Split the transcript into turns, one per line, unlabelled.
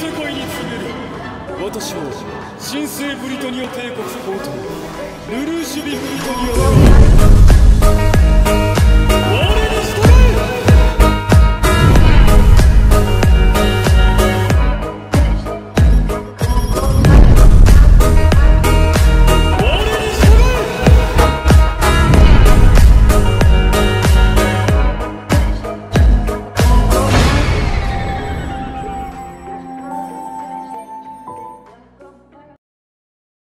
世界に告げる。私は神聖ブリトニア帝国皇統ルルーシュ・ビ・ブリトニアである。